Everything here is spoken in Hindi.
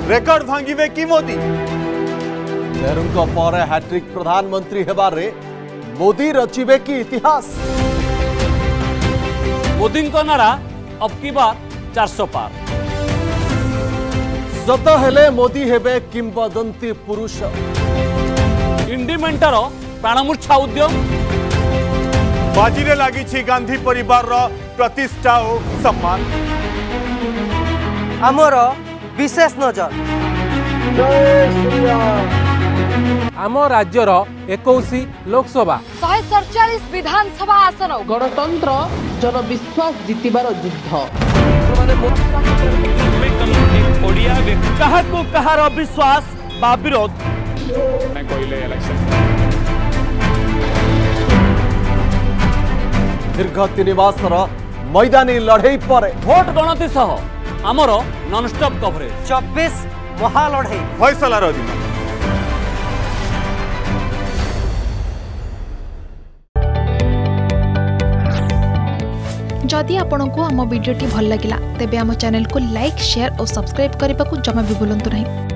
रेकर्ड भांगिबे कि मोदी? नेहरू पर हैट्रिक प्रधानमंत्री हेबारे मोदी रचिबे कि इतिहास? मोदी को नारा अब की बार 400 पार। सत हेले मोदी हेबे किंबदंती पुरुष। इंडिमेंटर प्राणमूर्छा उद्यम। बाजीरे लागी गांधी परिवार प्रतिष्ठा और सम्मान। आमर विशेष नजर। आम राज्यर 21 लोकसभा 147 विधानसभा आसन। गणतंत्र जनविश्वास जीतबार युद्ध। कहार विश्वास बा विरोध दीर्घ 3 मासर मैदानी लड़ई पर भोट गणति सह आमर नॉनस्टॉप कवरेज। 24 महालड़ई फैसलार दिन। जदि आपंक आम भिडी भल लगा तेब आम चैनल को लाइक शेयर और सब्सक्राइब करने को जमा भी भूलु नहीं।